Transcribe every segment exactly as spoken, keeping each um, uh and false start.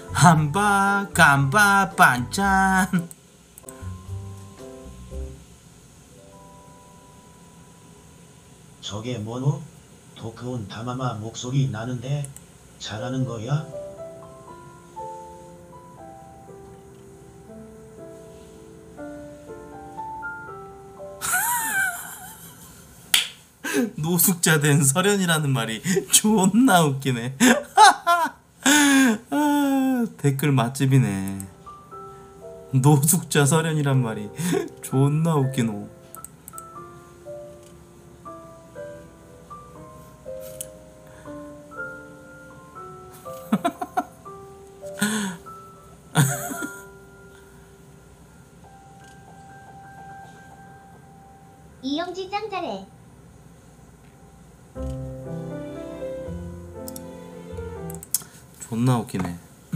한바 간바 반찬. 저게 뭐노? 토크온 다마마 목소리 나는데 잘하는 거야? 노숙자 된 설현이라는 말이 존나 웃기네. 아, 댓글 맛집이네. 노숙자 설현이란 말이 존나 웃기노. 이영지 짱 잘해. 존나 웃기네.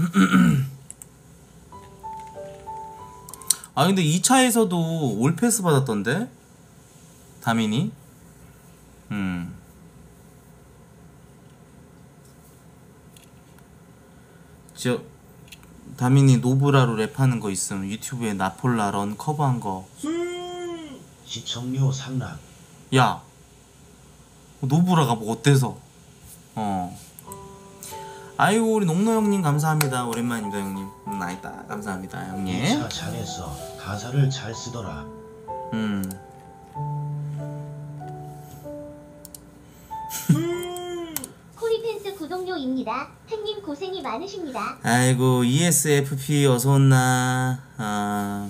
아 근데 이 차에서도 올패스 받았던데? 다민이? 음. 저 다민이 노브라로 랩하는 거 있음. 유튜브에 나폴라 런 커버한 거. 시청료 상락. 야 노브라가 뭐 어때서? 어. 아이고 우리 농노 형님 감사합니다. 오랜만입니다 형님. 음, 나있다 감사합니다 형님. 차 잘했어. 가사를 잘 쓰더라. 음. 코리펜스 구독료입니다. 형님 고생이 많으십니다. 아이고 이에스에프피 어서온나. 아,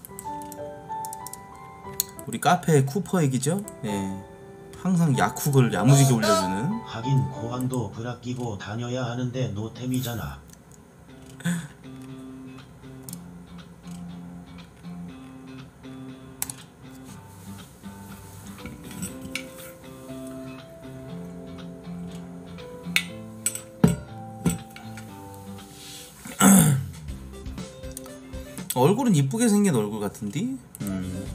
우리 카페 쿠퍼 얘기죠? 예. 항상 야쿡을 야무지게 올려주는. 하긴 고항도 브라 끼고 다녀야 하는데 노템이잖아. 얼굴은 이쁘게 생긴 얼굴 같은데? 음.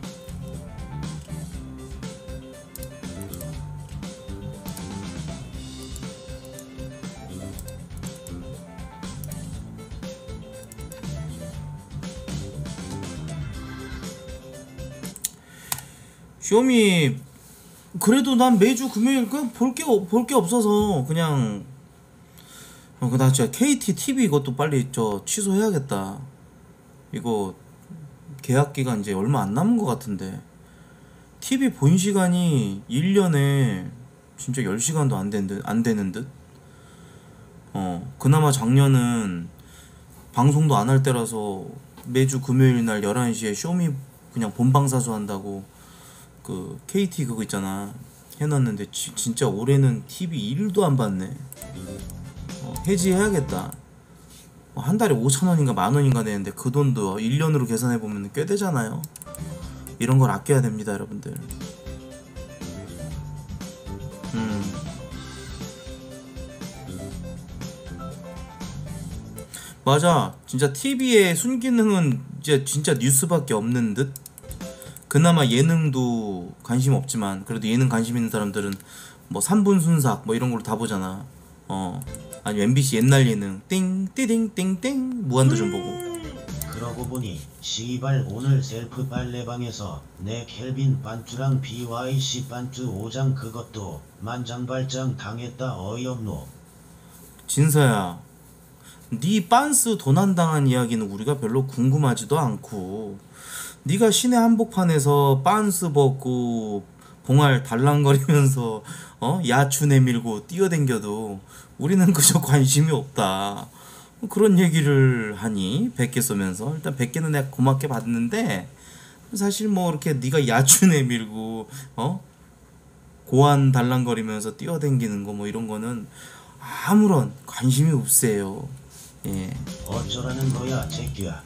쇼미 그래도 난 매주 금요일 그냥 볼게 볼게 없어서 그냥 어, 나 진짜 케이티 티비 이것도 빨리 저 취소해야겠다. 이거 계약 기간 이제 얼마 안 남은 것 같은데 티비 본 시간이 일 년에 진짜 열 시간도 안 되는 듯, 안 되는 듯? 어, 그나마 작년은 방송도 안 할 때라서 매주 금요일 날 열한 시에 쇼미 그냥 본방사수 한다고 그 케이티 그거 있잖아 해놨는데 지, 진짜 올해는 티비 일도 안 봤네. 어, 해지해야겠다. 어, 한 달에 오천 원인가 만 원인가 내는데 그 돈도 일 년으로 계산해보면 꽤 되잖아요. 이런 걸 아껴야 됩니다 여러분들. 음. 맞아 진짜 티비의 순기능은 이제 진짜 뉴스밖에 없는 듯. 그나마 예능도 관심 없지만 그래도 예능 관심 있는 사람들은 뭐 삼 분 순삭 뭐 이런 걸로 다 보잖아. 어 아니 엠비씨 옛날 예능 띵 띠딩 띵띵 무한도전 보고. 그러고 보니 시발 오늘 셀프 빨래방에서 내 켈빈 반투랑 비와이씨 반투 오 장 그것도 만장발장 당했다. 어이없노. 진서야 네 빤스 도난당한 이야기는 우리가 별로 궁금하지도 않고 네가 시내 한복판에서 빤스 벗고 봉알 달랑거리면서 어 야추 내밀고 뛰어댕겨도 우리는 그저 관심이 없다. 그런 얘기를 하니 백 개 쏘면서 일단 백 개는 내가 고맙게 받는데 사실 뭐 이렇게 네가 야추 내밀고 어 고안 달랑거리면서 뛰어댕기는 거 뭐 이런 거는 아무런 관심이 없어요. 예. 어쩌라는 거야 제끼야.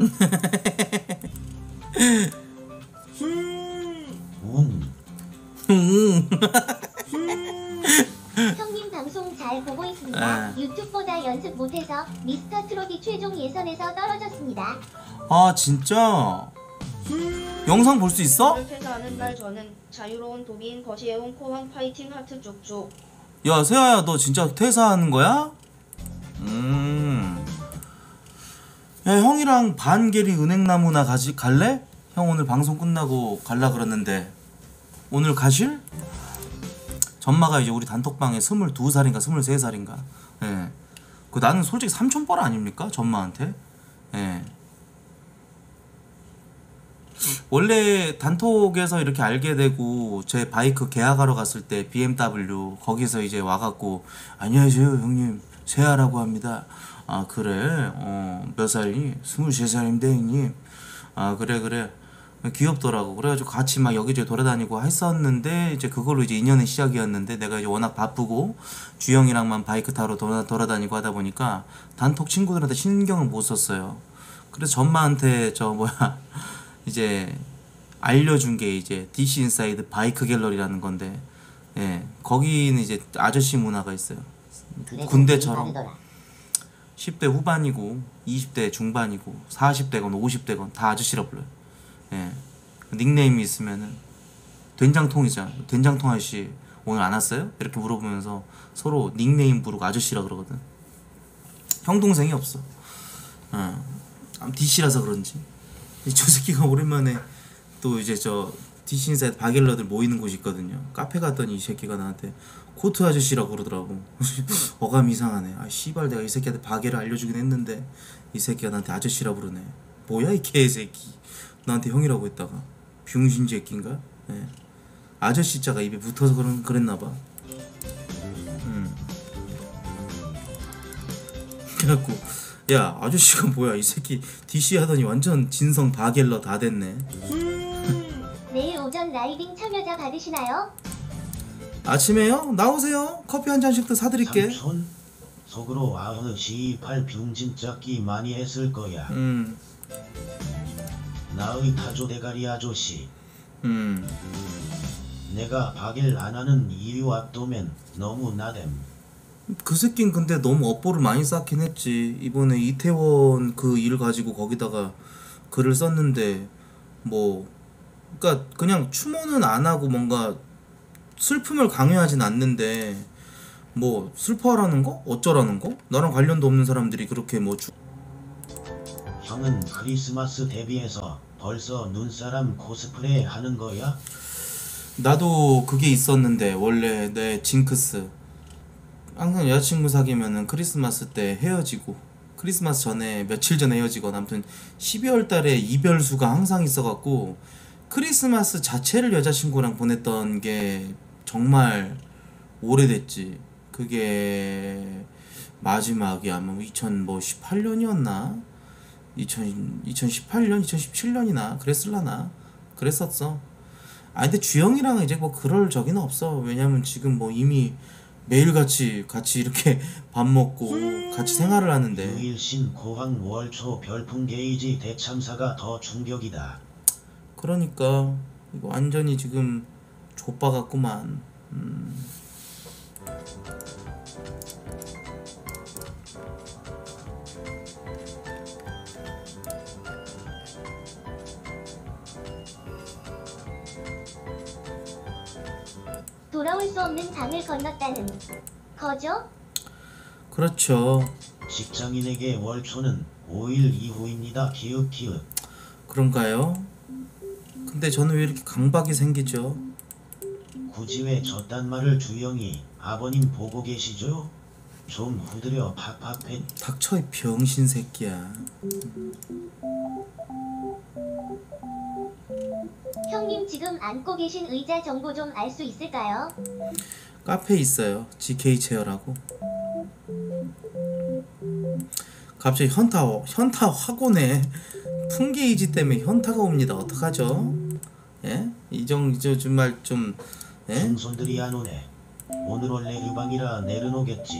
웅. 형님 방송 잘 보고 있습니다. 아. 유튜브보다 연습 못해서 미스터 트롯이 최종 예선에서 떨어졌습니다. 아 진짜? 영상 볼 수 있어? 오늘 퇴사하는 날 저는 자유로운 도비인 거시에온 코왕 파이팅 하트 쪽쪽. 야 세아야 너 진짜 퇴사하는 거야? 음. 야, 형이랑 반개리 은행나무나 가지 갈래? 형 오늘 방송 끝나고 갈라 그랬는데 오늘 가실? 전마가 이제 우리 단톡방에 스물두 살인가 스물세 살인가. 예. 그 나는 솔직히 삼촌뻘 아닙니까? 전마한테. 예. 원래 단톡에서 이렇게 알게 되고 제 바이크 계약하러 갔을 때 비엠더블유 거기서 이제 와갖고 안녕하세요 형님 세아라고 합니다. 아 그래? 어 몇 살이니? 스물세 살인데 형님. 아 그래 그래 귀엽더라고. 그래가지고 같이 막 여기저기 돌아다니고 했었는데 이제 그걸로 이제 인연의 시작이었는데 내가 이제 워낙 바쁘고 주영이랑만 바이크 타러 돌아, 돌아다니고 하다 보니까 단톡 친구들한테 신경을 못 썼어요. 그래서 전마한테 저 뭐야 이제 알려준 게 이제 디씨 인사이드 바이크 갤러리라는 건데, 예 거기는 이제 아저씨 문화가 있어요. 군대처럼 십 대 후반이고 이십 대 중반이고 사십 대건 오십 대건 다 아저씨라 불러요. 예 닉네임이 있으면은 된장통이잖아. 된장통 아저씨 오늘 안 왔어요? 이렇게 물어보면서 서로 닉네임 부르고 아저씨라 그러거든. 형 동생이 없어. 어 디씨라서 그런지 저 새끼가 오랜만에 또 이제 저 디씨 인사이드 바갤러들 모이는 곳이 있거든요. 카페 갔더니 이 새끼가 나한테 코트 아저씨라고 그러더라고. 어감 이상하네. 아 씨발 내가 이 새끼한테 바게를 알려주긴 했는데 이 새끼가 나한테 아저씨라 부르네. 뭐야 이 개새끼. 나한테 형이라고 했다가 병신 새끼인가? 예. 아저씨 자가 입에 붙어서 그런 그랬나봐. 음. 그래갖고 야 아저씨가 뭐야 이 새끼 디씨 하더니 완전 진성 바갤러 다 됐네. 음, 내일 오전 라이딩 참여자 받으시나요? 아침에요? 나오세요. 커피 한 잔씩 더 사드릴게. 삼촌 속으로 아흐 시팔 병진 짝기 많이 했을 거야. 음. 나의 타조 대가리 아저씨. 음. 내가 바길 안 하는 이유 압도면 너무 나댐. 그 새낀 근데 너무 업보를 많이 쌓긴 했지. 이번에 이태원 그 일 가지고 거기다가 글을 썼는데 뭐 그니까 그냥 추모는 안 하고 뭔가 슬픔을 강요하진 않는데 뭐 슬퍼하라는 거? 어쩌라는 거? 나랑 관련도 없는 사람들이 그렇게 뭐 주... 형은 크리스마스 대비해서 벌써 눈사람 코스프레 하는 거야? 나도 그게 있었는데 원래 내 징크스 항상 여자친구 사귀면은 크리스마스 때 헤어지고 크리스마스 전에 며칠 전에 헤어지거나 아무튼 십이월 달에 이별수가 항상 있어갖고 크리스마스 자체를 여자친구랑 보냈던 게 정말 오래됐지. 그게 마지막이 아마 이천십팔 년이었나? 이천십팔 년, 이천십칠 년이나 그랬을라나? 그랬었어. 아 근데 주영이랑은 이제 뭐 그럴 적이는 없어. 왜냐면 지금 뭐 이미 매일같이 같이 이렇게 밥 먹고 같이 생활을 하는데. 유일신 고항 월초 별풍 게이지 대참사가 더 충격이다. 그러니까 이거 완전히 지금 좆박았구만. 음. 돌아올 수 없는 강을 건넜다는 거죠? 그렇죠. 직장인에게 월초는 오 일 이후입니다. 키읔 키읔. 그런가요? 근데 저는 왜 이렇게 강박이 생기죠? 굳이 왜 저딴 말을 주영이 아버님 보고 계시죠? 좀 후드려 팍팍해. 닥쳐 이 병신 새끼야. 형님 지금 앉고 계신 의자 정보 좀 알 수 있을까요? 카페에 있어요. 지케이 체어라고. 갑자기 현타 현타 확 오네. 풍게이지 때문에 현타가 옵니다. 어떡하죠? 예? 이정 이제 정말 좀 예? 중손들이 안 오네. 오늘 원래 유방이라 내려놓겠지.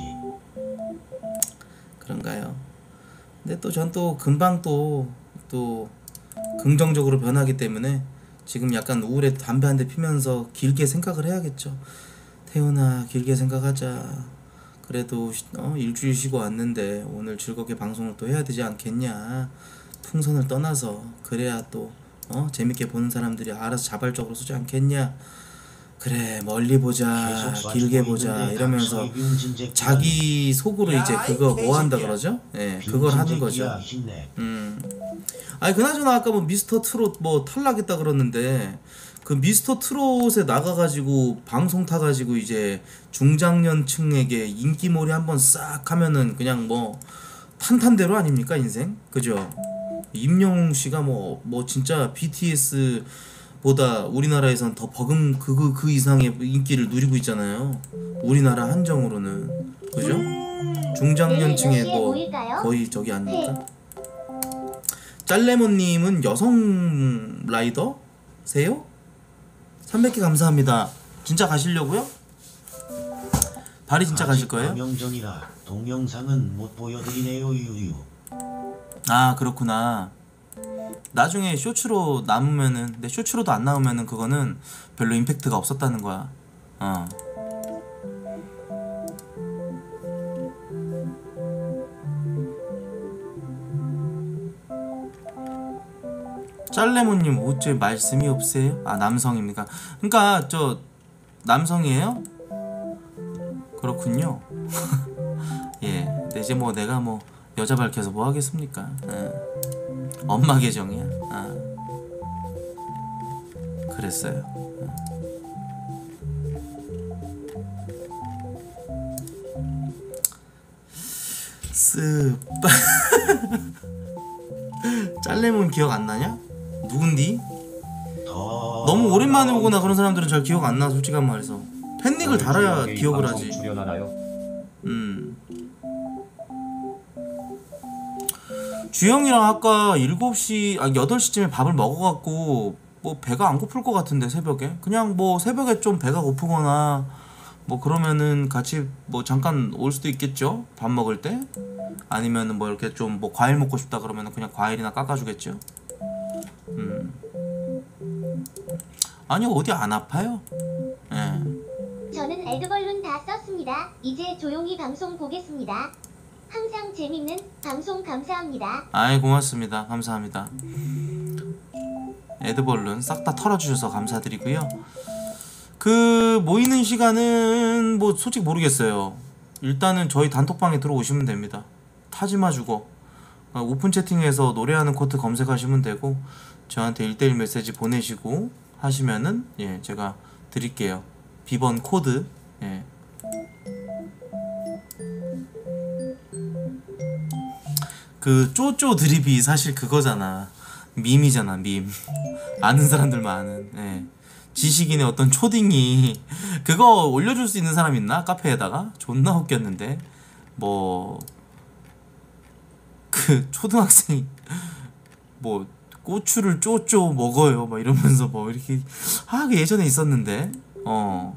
그런가요? 근데 또 전 또 금방 또 또 긍정적으로 변하기 때문에 지금 약간 우울해 담배 한 대 피면서 길게 생각을 해야겠죠. 태훈아 길게 생각하자. 그래도 어, 일주일 쉬고 왔는데 오늘 즐겁게 방송을 또 해야 되지 않겠냐. 풍선을 떠나서 그래야 또 어, 재밌게 보는 사람들이 알아서 자발적으로 쓰지 않겠냐. 그래 멀리 보자 계속 길게 쏴주고 보자 있는데 이러면서 각서의 빈진제 자기 속으로 야, 이제 이 그거 뭐 한다 개새끼야. 그러죠? 예, 그걸 하는 거죠. 빈진제기야, 힘내. 음. 아니 그나저나 아까 뭐 미스터 트롯 뭐 탈락했다 그러는데 그 미스터 트롯에 나가가지고 방송 타가지고 이제 중장년층에게 인기몰이 한번 싹 하면은 그냥 뭐 탄탄대로 아닙니까 인생? 그죠? 임영웅 씨가 뭐 뭐 진짜 비티에스 보다 우리나라에선 더 버금 그그 그 이상의 인기를 누리고 있잖아요. 우리나라 한정으로는 그죠? 중장년층에 내일 몇 시에 뭐 모일까요? 거의 저기 아닙니까? 짤레몬님은 여성 라이더세요? 삼백 개 감사합니다. 진짜 가시려고요? 발이 진짜 가실 거예요? 명전이라 동영상은 못 보여드리네요. 유유. 아 그렇구나. 나중에 쇼츠로 남으면은 근데 쇼츠로도 안 나오면은 그거는 별로 임팩트가 없었다는 거야. 어. 짤레몬님 어째 말씀이 없어요? 아 남성입니까? 그러니까 저 남성이에요? 그렇군요. 예, 근데 이제 뭐 내가 뭐 여자 밝혀서 뭐 하겠습니까? 예. 엄마 계정이야. 아. 그랬어요. 쓱. 짤레몬 기억 안 나냐? 누군디? 더 너무 오랜만에 오거나 그런 사람들은 잘 기억 안 나. 솔직한 말해서 팬닉을 달아야 주영이 기억을 방송 하지. 출연하나요? 음. 주영이랑 아까 일곱 시, 아 여덟 시쯤에 밥을 먹어갖고 뭐 배가 안 고플 것 같은데 새벽에 그냥 뭐 새벽에 좀 배가 고프거나 뭐 그러면은 같이 뭐 잠깐 올 수도 있겠죠. 밥 먹을 때 아니면은 뭐 이렇게 좀 뭐 과일 먹고 싶다 그러면은 그냥 과일이나 깎아주겠죠. 음. 아니 어디 안 아파요? 예. 저는 에드벌룬 다 썼습니다. 이제 조용히 방송 보겠습니다. 항상 재밌는 방송 감사합니다. 아이 고맙습니다. 감사합니다. 에드벌룬 싹 다 털어주셔서 감사드리고요. 그 모이는 시간은 뭐 솔직히 모르겠어요. 일단은 저희 단톡방에 들어오시면 됩니다. 타지마 주고 오픈 채팅에서 노래하는 코트 검색하시면 되고 저한테 일 대일 메시지 보내시고 하시면은 예 제가 드릴게요. 비번 코드. 예. 그 쪼쪼 드립이 사실 그거잖아. 밈이잖아 밈. 아는 사람들만 아는. 예. 지식인의 어떤 초딩이 그거 올려줄 수 있는 사람 있나? 카페에다가? 존나 웃겼는데 뭐 그 초등학생이 뭐 고추를 쪼쪼 먹어요 막 이러면서 뭐 이렇게 아 그 예전에 있었는데 어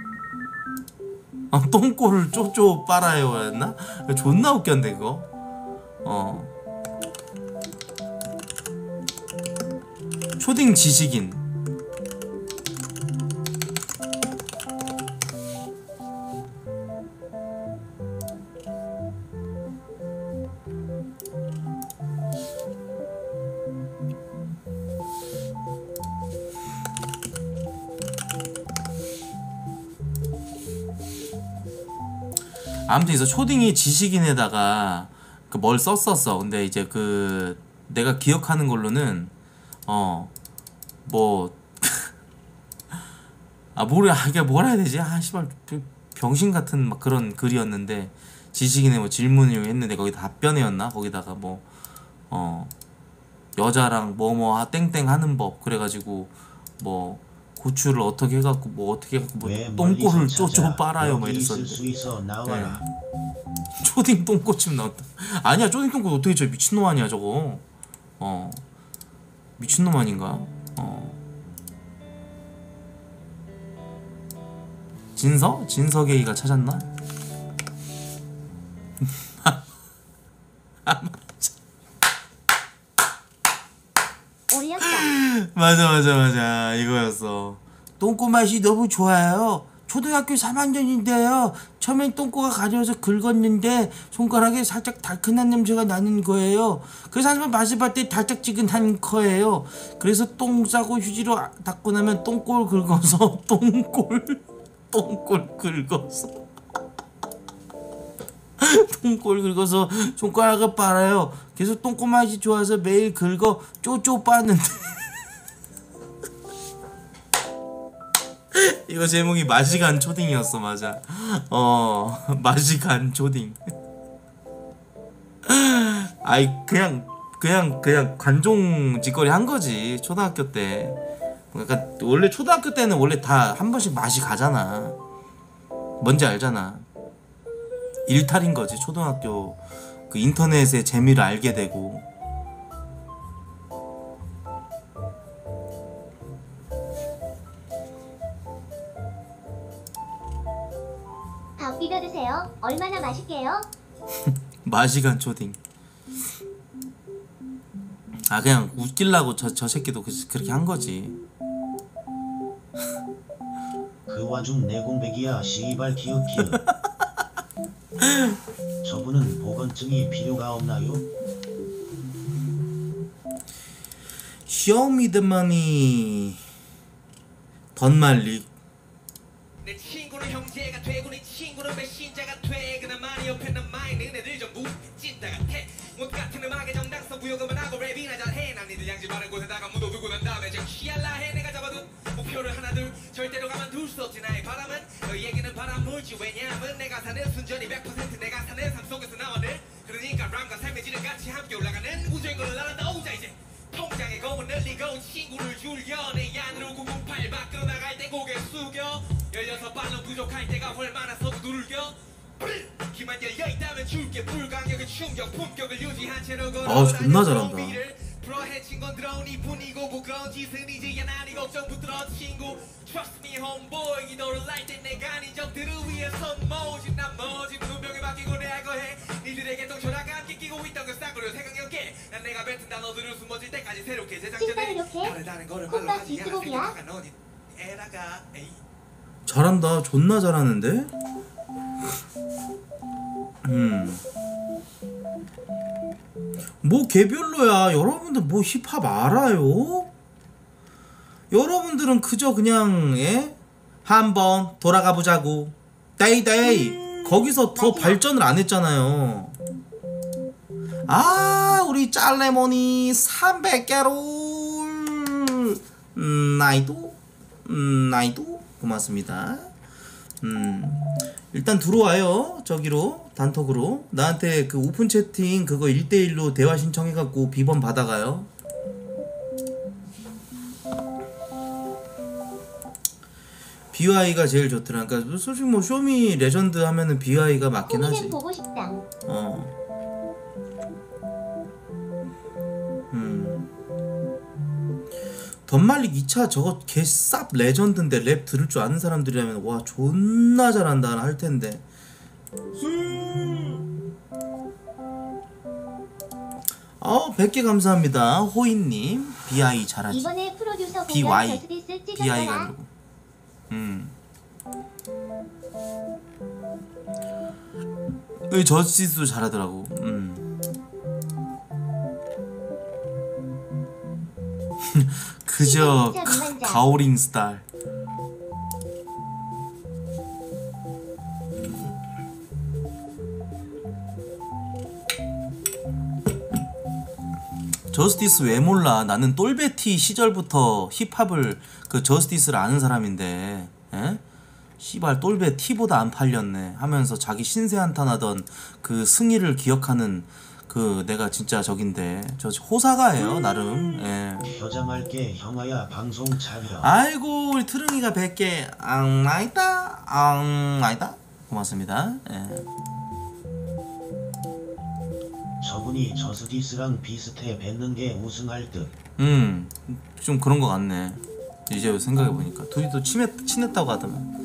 아, 똥꼬를 쪼쪼 빨아요 였나? 존나 웃겼는데 그거 어 초딩 지식인. 아무튼 그래서 초딩이 지식인에다가 그 뭘 썼었어. 근데 이제 그 내가 기억하는 걸로는 어 뭐 아 뭐라 이게 뭐라 해야 되지? 아 씨발 병신 같은 막 그런 글이었는데 지식인에 뭐 질문을 했는데 거기 답변이었나? 거기다가 뭐 어 여자랑 뭐뭐 땡땡 하는 법 그래가지고 뭐 고추를 어떻게 해갖고 뭐 어떻게 해갖고 뭐 왜 똥꼬를 멀리서 쪼쪼 찾아? 빨아요 막 여기 있을 이랬었는데 수 있어 나와라. 초딩 똥꼬집 나왔다. 아니야 초딩 똥꼬 어떻게 저 미친놈 아니야 저거. 어 미친놈 아닌가? 어 진서? 진서게이가 찾았나? 올렸다. 맞아 맞아 맞아 이거였어. 똥꼬 맛이 너무 좋아요. 초등학교 삼 학년인데요. 처음엔 똥꼬가 가려워서 긁었는데 손가락에 살짝 달큰한 냄새가 나는 거예요. 그래서 한번 마셔봤더니 달짝지근한 거예요. 그래서 똥 싸고 휴지로 닦고 나면 똥골 긁어서 똥골 똥골 긁어서 똥골 긁어서 손가락을 빨아요. 그래서 똥꼬 맛이 좋아서 매일 긁어 쪼쪼 빠는데 이거 제목이 맛이 간 초딩이었어. 맞아. 어 맛이 간 초딩. 아이 그냥 그냥 그냥 관종 짓거리 한 거지 초등학교 때. 그러니까 원래 초등학교 때는 원래 다 한 번씩 맛이 가잖아. 뭔지 알잖아. 일탈인 거지 초등학교 그 인터넷의 재미를 알게 되고. 밥 비벼 드세요. 얼마나 맛있게요? 맛이 간 초딩. 아 그냥 웃기려고 저, 저 새끼도 그, 그렇게 한 거지. 그 와중 내공백이야 씨발 키읔키읔. 저분은 보건증이 필요가 없나요? Show me the money. 던말리. 내 친구는 형제가 되고 네 친구는 배신자가 돼. 그나마니 옆에 남아있는 애들 전부 찐따 같아. 못 같은 음악에 정당성 부여금을 하고 랩이나 잘해. 난 니들 양지 바른 곳에다가 묻어두고 난 다음에 정치할라 해. 내가 잡아둔 목표를 하나 둘 절대로 가만둘 수 없지. 나의 바람은 너희에게는 바람물지. 왜냐하면 내가 사는 순전히 백 퍼센트 내가 사는 삶 속에서 나와 늘. 그러니까 람과 삶의 질은 같이 함께 올라가는 우주인 걸로 나란다. 오자 이제 통장에 검은 늘리고 친구를 줄여. 내 안으로 구구팔 밖으로 나갈 때 고개 숙여. 열여섯 발로 부족할 때가 얼마나 서도 누를겨. 기만 열려있다면 줄게 불강력의 충격 품격을 유지한 채로 걸어. 아 존나 잘한다. 불어해친 건 드러니 뿐이고 부끄러운 짓은 이제야 나니 걱정 붙들어 친구. Trust me homeboy 기도를 날때 내가 아닌 적들을 위해 손모집 난 모집 눈병이 바뀌고 내가 해. 니들에게 동철아가 함께 끼고 있던 그 쌍구려 생각력에 난 내가 뱉은 단어들을 숨어질 때까지 새롭게 신발 제작전에 이렇게 다르다는 거를 말로 콩밥 하지 않아. 비스곡이야? 생각한 너니 에라가 에이. 잘한다. 존나 잘하는데. 음. 뭐 개별로야. 여러분들 뭐 힙합 알아요? 여러분들은 그저 그냥 예? 한번 돌아가 보자고. 데이데이. 거기서 더 발전을 안 했잖아요. 아, 우리 짤레모니 삼백 개로. 음, 나이도. 음, 나이도. 고맙습니다. 음. 일단 들어와요. 저기로 단톡으로 나한테 그 오픈 채팅 그거 일 대일로 대화 신청해갖고 비번 받아가요. 비와이가 제일 좋더라. 그러니까 솔직히 뭐 쇼미 레전드 하면은 비와이가 맞긴 하지. 호미는 보고 싶다. 어. 음. 던말릭 이 차 저거 개쌉 레전드인데 랩 들을 줄 아는 사람들이라면 와 존나 잘한다 할 텐데. 어 백 개 감사합니다. 호인님 비아이 잘하지. 이번에 프로듀서 비와이. 공연 저스디스 비아이가 찢었더라. 아니고. 음. 이 저스티스도 잘하더라고. 음. 그저 가- 가오링 스타일. 저스티스 왜 몰라? 나는 똘베티 시절부터 힙합을 그 저스티스를 아는 사람인데, 에? 씨발 똘베 티보다 안 팔렸네 하면서 자기 신세 한탄하던 그 승리를 기억하는 그 내가 진짜 저긴데 저 호사가예요 나름. 예. 효자말게 형아야 방송 차려. 아이고 우리 트릉이가 백 개 앙나이다 앙나이다 고맙습니다. 예. 저분이 저스디스랑 비슷해 뱉는 게 우승할 듯. 음, 좀 그런 거 같네. 이제 생각해 보니까 둘이 또 친했 친했다고 하더만.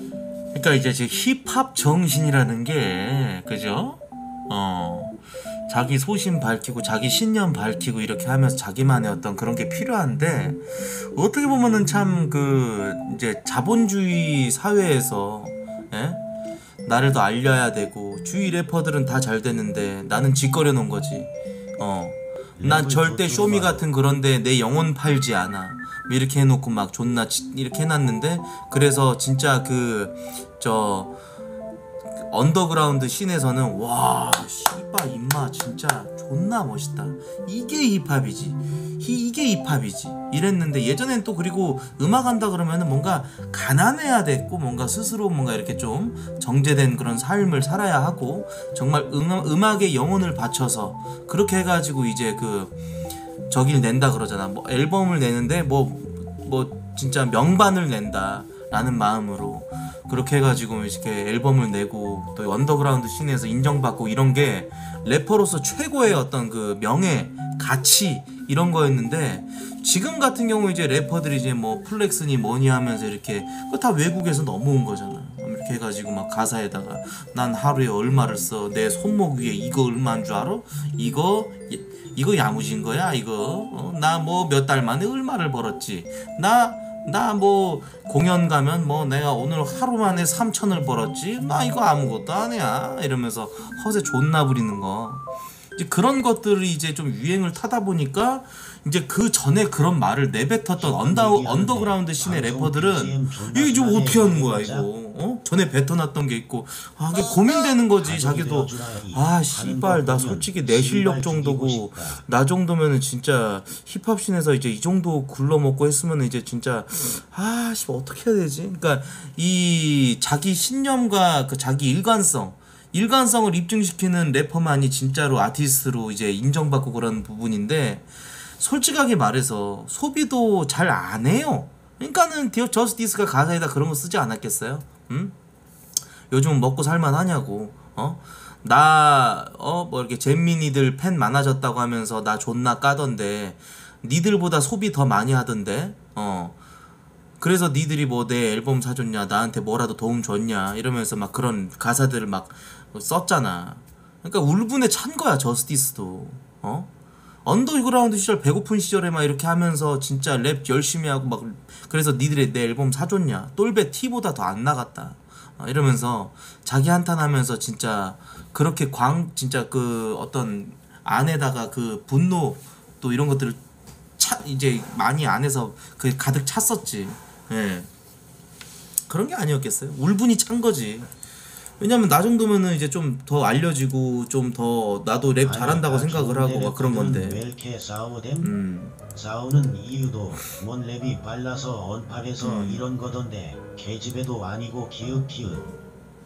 그러니까 이제 지금 힙합 정신이라는 게 그죠? 어, 자기 소신 밝히고 자기 신념 밝히고 이렇게 하면서 자기만의 어떤 그런 게 필요한데 어떻게 보면은 참 그 이제 자본주의 사회에서 예? 나를 더 알려야 되고 주위 래퍼들은 다 잘 되는데 나는 짓거려 놓은 거지. 어. 난 절대 쇼미 같은 그런데 내 영혼 팔지 않아. 뭐 이렇게 해놓고 막 존나 이렇게 해놨는데 그래서 진짜 그 저 언더그라운드 씬에서는 와 씨발 임마 진짜 존나 멋있다. 이게 힙합이지. 이, 이게 힙합이지. 이랬는데 예전엔 또 그리고 음악 한다 그러면은 뭔가 가난해야 됐고 뭔가 스스로 뭔가 이렇게 좀 정제된 그런 삶을 살아야 하고 정말 음, 음악에 영혼을 바쳐서 그렇게 해가지고 이제 그 저길 낸다 그러잖아. 뭐 앨범을 내는데 뭐 뭐 진짜 명반을 낸다 라는 마음으로 그렇게 해가지고 이렇게 앨범을 내고 또 언더그라운드 씬에서 인정받고 이런 게 래퍼로서 최고의 어떤 그 명예, 가치 이런 거였는데 지금 같은 경우 이제 래퍼들이 이제 뭐 플렉스니 뭐니 하면서 이렇게 그거 다 외국에서 넘어온 거잖아. 이렇게 해가지고 막 가사에다가 난 하루에 얼마를 써, 내 손목 위에 이거 얼마인 줄 알아? 이거 이거 야무진 거야 이거. 어? 나 뭐 몇 달 만에 얼마를 벌었지. 나 나 뭐 공연 가면 뭐 내가 오늘 하루 만에 삼천을 벌었지. 나 이거 아무것도 아니야. 이러면서 허세 존나 부리는 거. 이제 그런 것들이 이제 좀 유행을 타다 보니까 이제 그 전에 그런 말을 내뱉었던 언더 언더그라운드 씬의 래퍼들은 이게 좀 어떻게 하는 거야 이거. 어? 전에 뱉어놨던 게 있고 아 이게 고민되는 거지. 자기도 아 씨발 나 솔직히 내 실력 정도고 나 정도면은 진짜 힙합 씬에서 이제 이 정도 굴러먹고 했으면 이제 진짜 아 씨발 어떻게 해야 되지. 그러니까 이 자기 신념과 그 자기 일관성 일관성을 입증시키는 래퍼만이 진짜로 아티스트로 이제 인정받고 그런 부분인데 솔직하게 말해서 소비도 잘 안 해요. 그러니까는 저스티스가 가사에다 그런 거 쓰지 않았겠어요? 응? 요즘 먹고 살만 하냐고. 어? 나 어 뭐 이렇게 잼민이들 팬 많아졌다고 하면서 나 존나 까던데 니들보다 소비 더 많이 하던데. 어. 그래서 니들이 뭐 내 앨범 사줬냐 나한테 뭐라도 도움 줬냐 이러면서 막 그런 가사들을 막 썼잖아. 그러니까 울분에 찬 거야 저스티스도. 어? 언더그라운드 시절 배고픈 시절에 막 이렇게 하면서 진짜 랩 열심히 하고 막 그래서 니들이 내 앨범 사줬냐 똘베 티보다 더 안 나갔다. 어, 이러면서 자기 한탄하면서 진짜 그렇게 광 진짜 그 어떤 안에다가 그 분노 또 이런 것들을 차 이제 많이 안에서 그 가득 찼었지. 예. 그런 게 아니었겠어요? 울분이 찬 거지. 왜냐면 나 정도면은 이제 좀 더 알려지고 좀 더 나도 랩 잘한다고 생각을 하고 막 그런 건데. 왜 이렇게 싸우댐? 음. 싸우는 이유도 뭔 랩이 빨라서 언팔해서 음. 이런 거던데 개집애도 아니고 기윽기윽.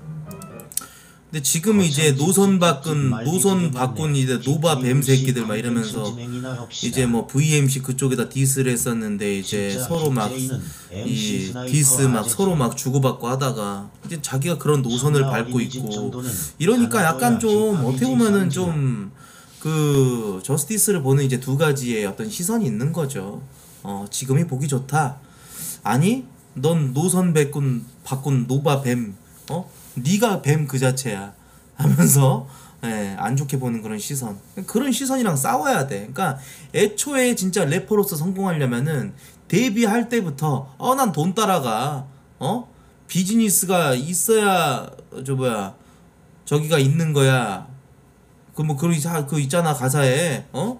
근데 지금 이제 노선 바꾼 노선 바꾼 이제 노바 뱀 새끼들 막 이러면서 이제 뭐 브이엠씨 그쪽에다 디스를 했었는데 이제 서로 막 이 디스 막 서로 막 주고받고 하다가 이제 자기가 그런 노선을 밟고 있고 이러니까 약간 좀 어떻게 보면은 좀 그 저스티스를 보는 이제 두 가지의 어떤 시선이 있는 거죠. 어 지금이 보기 좋다. 아니 넌 노선 바꾼 바꾼 노바 뱀 어? 네가 뱀 그 자체야 하면서 예, 안 좋게 보는 그런 시선. 그런 시선이랑 싸워야 돼. 그러니까 애초에 진짜 래퍼로서 성공하려면은 데뷔할 때부터 어 난 돈 따라가. 어? 비즈니스가 있어야 저 뭐야 저기가 있는 거야. 그 뭐 그런 그 있잖아 가사에. 어?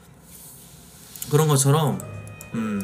그런 것처럼 음.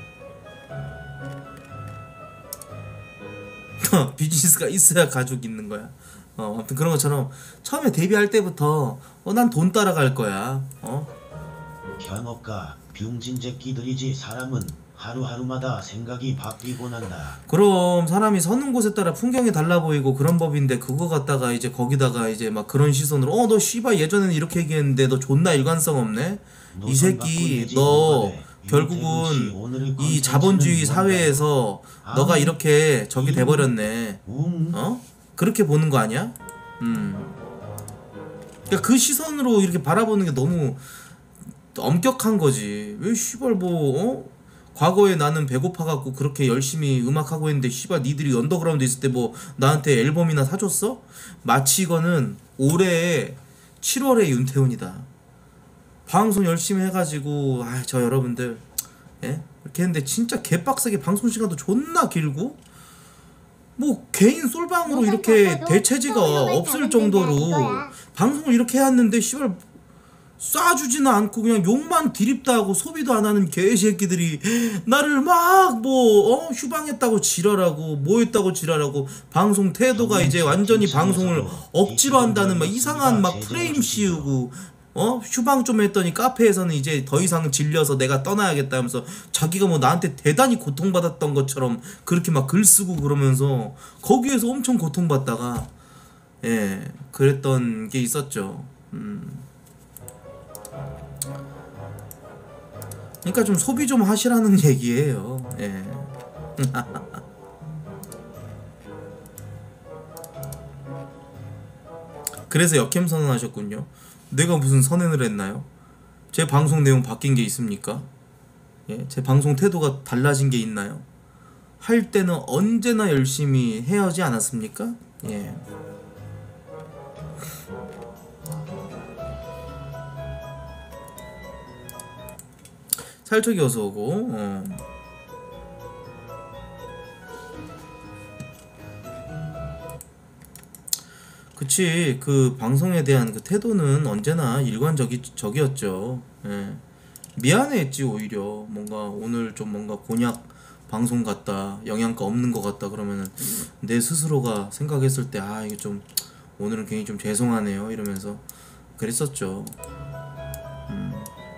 비즈니스가 있어야 가족 있는 거야. 어, 아무튼 그런 것처럼 처음에 데뷔할 때부터 어, 난 돈 따라갈 거야. 어? 경업가 병진제끼들이지 사람은 하루하루마다 생각이 바뀌고 난다. 그럼 사람이 서는 곳에 따라 풍경이 달라 보이고 그런 법인데 그거 갖다가 이제 거기다가 이제 막 그런 시선으로 어 너 씨발 예전에는 이렇게 얘기했는데 너 존나 일관성 없네. 이 새끼 너 결국은 이 자본주의 사회에서 너가 이렇게 저기 돼버렸네. 어? 그렇게 보는 거 아니야? 음. 그러니까 그 시선으로 이렇게 바라보는 게 너무 엄격한 거지. 왜 씨발 뭐 어? 과거에 나는 배고파갖고 그렇게 열심히 음악하고 했는데 씨발 니들이 언더그라운드 있을 때 뭐 나한테 앨범이나 사줬어? 마치 이거는 올해 칠월에 윤태훈이다. 방송 열심히 해가지고 아 저 여러분들 예? 이렇게 했는데 진짜 개빡세게 방송 시간도 존나 길고 뭐 개인 솔방으로 이렇게 대체지가 없을 정도로 방송을 이렇게 해왔는데 씨발 쏴주지는 않고 그냥 욕만 드립다 하고 소비도 안 하는 개새끼들이 나를 막 뭐 어? 휴방했다고 지랄하고 뭐 했다고 지랄하고 방송 태도가 이제 완전히 방송을 억지로 한다는 막 이상한 막 프레임 씌우고 어? 휴방 좀 했더니 카페에서는 이제 더 이상 질려서 내가 떠나야겠다 하면서 자기가 뭐 나한테 대단히 고통받았던 것처럼 그렇게 막 글 쓰고 그러면서 거기에서 엄청 고통받다가 예 그랬던 게 있었죠. 음. 그러니까 좀 소비 좀 하시라는 얘기예요. 예. 그래서 역캠 선언하셨군요. 내가 무슨 선언을 했나요? 제 방송 내용 바뀐 게 있습니까? 예, 제 방송 태도가 달라진 게 있나요? 할 때는 언제나 열심히 해야 하지 않았습니까? 예. 살촉이 어서오고 어. 그치 그 방송에 대한 그 태도는 언제나 일관적이 적이었죠. 예. 미안해했지 오히려 뭔가 오늘 좀 뭔가 곤약 방송 같다 영양가 없는 것 같다 그러면은 내 스스로가 생각했을 때 아 이게 좀 오늘은 괜히 좀 죄송하네요 이러면서 그랬었죠. 음.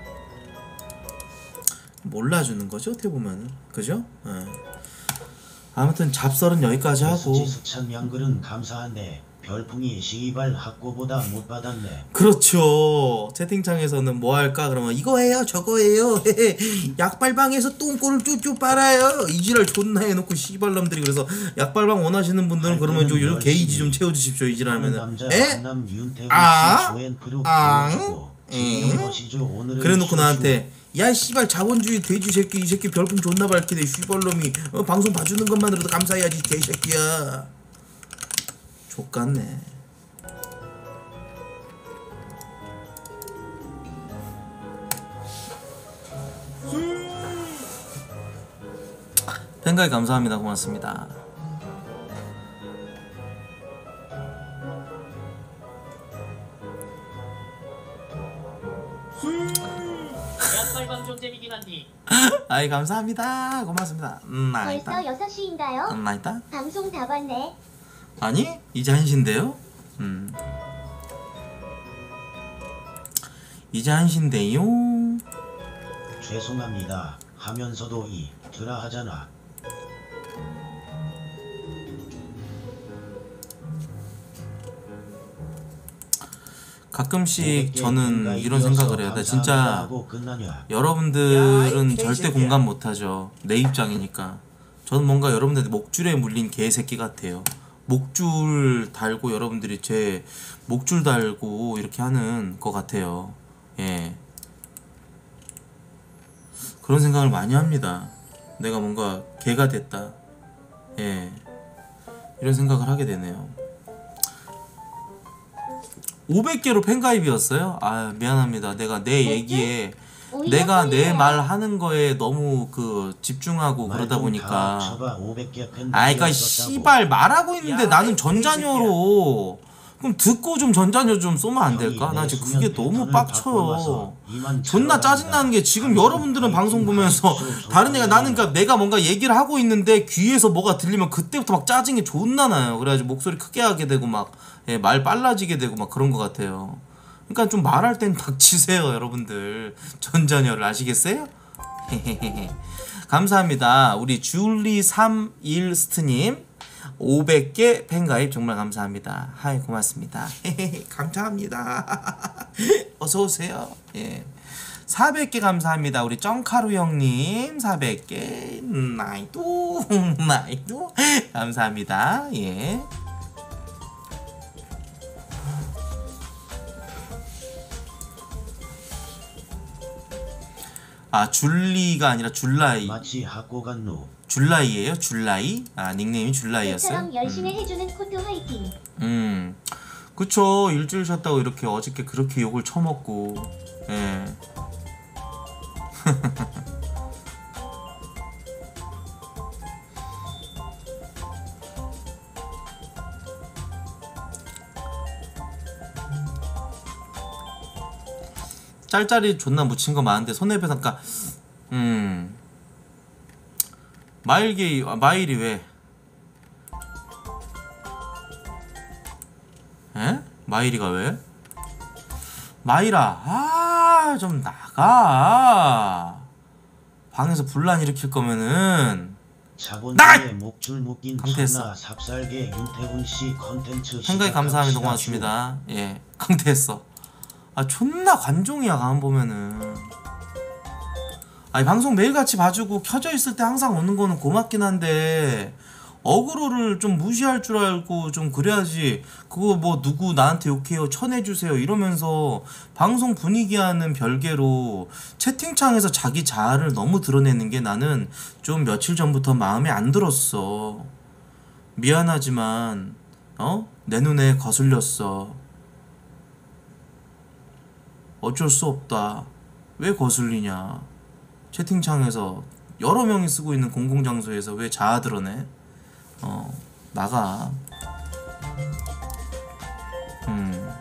몰라주는 거죠 어떻게 보면은 그죠? 예. 아무튼 잡설은 여기까지 하고 수찬 양글은 감사한데 별풍이 시발 학고보다 못 받았네. 그렇죠. 채팅창에서는 뭐 할까 그러면 이거 해요 저거 해요 약발방에서 똥꼬를 쭈쭈 빨아요 이지랄 존나 해놓고 씨발놈들이. 그래서 약발방 원하시는 분들은 그러면 좀 이런 게이지 좀 채워주십시오 이지랄하면은 에? 아? 아? 그래놓고 나한테 야 씨발 자본주의 돼지 새끼 이 새끼 별풍 존나 밝히네 씨발놈이 어, 방송 봐주는 것만으로도 감사해야지 개새끼야. 족같네. 팬가이 감사합니다. 고맙습니다. 약발방 좀 재미긴 한디. 아이 감사합니다. 고맙습니다. 음, 벌써 여섯 시인가요? 음, 나있다. 방송 다 봤네. 아니 이제 한 시인데요. 음. 이제 한 시인데요. 죄송합니다 하면서도 이 드라 하잖아. 가끔씩 저는 이런 생각을 해요. 나 진짜 여러분들은 절대 공감 못하죠. 내 입장이니까. 저는 뭔가 여러분들 목줄에 물린 개새끼 같아요. 목줄 달고 여러분들이 제 목줄 달고 이렇게 하는 것 같아요. 예. 그런 생각을 많이 합니다. 내가 뭔가 개가 됐다. 예. 이런 생각을 하게 되네요. 오백 개로 팬가입이었어요? 아 미안합니다. 내가 내 얘기에 내가 내 말 하는 거에 너무 그 집중하고 그러다 보니까 아이 그니까 씨발 말하고 있는데 나는 전자녀로 그럼 듣고 좀 전자녀 좀 쏘면 안 될까? 나 지금 그게 너무 빡쳐요. 존나 짜증나는 게 지금 여러분들은 방송 보면서 다른 애가 나는 그니까 내가 뭔가 얘기를 하고 있는데 귀에서 뭐가 들리면 그때부터 막 짜증이 존나 나요. 그래가지고 목소리 크게 하게 되고 막 예, 말 빨라지게 되고 막 그런 것 같아요. 그러니까 좀 말할 땐 닥치세요 여러분들. 전자녀를 아시겠어요? 감사합니다. 우리 줄리 삼십일스트님 오백 개 팬가입 정말 감사합니다. 하이 고맙습니다. 감사합니다. 어서오세요. 예. 사백 개 감사합니다. 우리 쩡카루 형님 사백 개 나이도 나이도 감사합니다. 예. 아 줄리가 아니라 줄라이. 마치 학고 간노. 줄라이예요? 줄라이? 아 닉네임이 줄라이였어요? 저처럼 열심히 음. 해주는 코트 화이팅. 음 그쵸. 일주일 쉬었다고 이렇게 어저께 그렇게 욕을 처먹고. 예. 짤짤이 존나 묻힌 거 많은데 손해배 상가. 음 마일기 아, 마일이 왜? 에? 마일이가 왜? 마일아, 아, 좀 나가. 방에서 분란 일으킬 거면은 자본주의의 목줄 묶인 강퇴했어. 천나 삽살개 윤태훈 씨 컨텐츠 생각이 감사합니다. 시작합시다. 고맙습니다. 예, 강퇴했어. 아, 존나 관종이야. 가만 보면은. 아니, 방송 매일같이 봐주고 켜져 있을 때 항상 오는 거는 고맙긴 한데 어그로를 좀 무시할 줄 알고 좀 그래야지. 그거 뭐 누구 나한테 욕해요 쳐내주세요 이러면서 방송 분위기와는 별개로 채팅창에서 자기 자아를 너무 드러내는 게 나는 좀 며칠 전부터 마음에 안 들었어. 미안하지만 어? 내 눈에 거슬렸어. 어쩔 수 없다. 왜 거슬리냐. 채팅창에서 여러 명이 쓰고 있는 공공장소에서 왜 자아 드러내? 어, 나가. 음.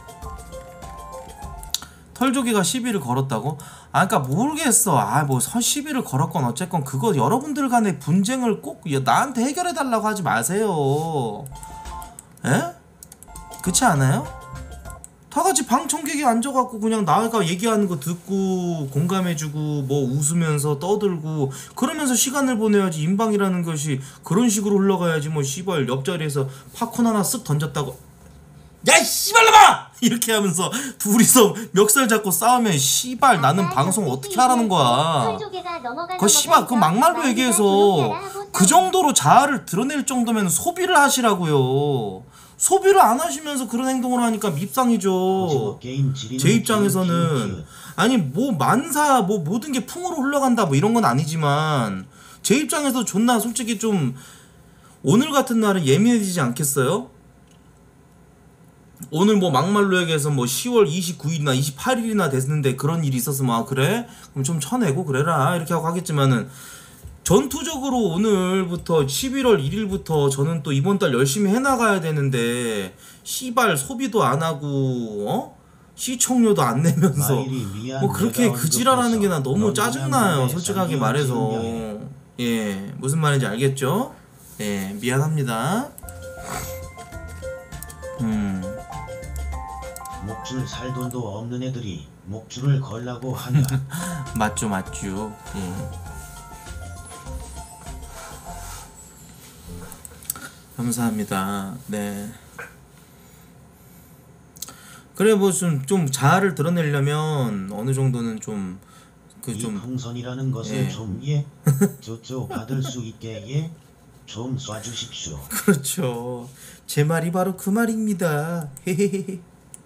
털조기가 시비를 걸었다고? 아, 그니까 모르겠어. 아, 뭐 시비를 걸었건 어쨌건 그거 여러분들 간의 분쟁을 꼭 나한테 해결해달라고 하지 마세요. 에? 그렇지 않아요? 다같이 방 청객이 앉아갖고 그냥 나가 얘기하는 거 듣고 공감해주고 뭐 웃으면서 떠들고 그러면서 시간을 보내야지. 인방이라는 것이 그런 식으로 흘러가야지. 뭐 씨발 옆자리에서 팝콘 하나 쓱 던졌다고 야 이 씨발놈아! 이렇게 하면서 둘이서 멱살 잡고 싸우면 씨발 나는 방송 어떻게 하라는 거야. 그 씨발 그 막말로 얘기해서 그 정도로 자아를 드러낼 정도면 소비를 하시라고요. 소비를 안 하시면서 그런 행동을 하니까 밉상이죠. 제 입장에서는. 아니 뭐 만사 뭐 모든 게 풍으로 흘러간다 뭐 이런 건 아니지만 제 입장에서 존나 솔직히 좀 오늘 같은 날은 예민해지지 않겠어요? 오늘 뭐 막말로 얘기해서 뭐 시월 이십구일이나 이십팔일이나 됐는데 그런 일이 있었으면 아 그래? 그럼 좀 쳐내고 그래라 이렇게 하고 하겠지만은 전투적으로 오늘부터 십일월 일일부터 저는 또 이번 달 열심히 해나가야 되는데 씨발 소비도 안 하고 어? 시청료도 안 내면서 뭐 그렇게 그지랄하는 게 나 너무 짜증나요. 솔직하게 말해서. 예, 무슨 말인지 알겠죠? 예, 미안합니다. 음. 목줄 살 돈도 없는 애들이 목줄을 걸라고 한다. 맞죠, 맞죠. 예. 감사합니다. 네. 그래 뭐 좀 좀 자아를 드러내려면 어느 정도는 좀 그 이 좀 풍선이라는 것을 예. 좀 예, 저쪽 받을 수 있게 예, 좀 쏴주십시오. 그렇죠. 제 말이 바로 그 말입니다. 헤헤헤.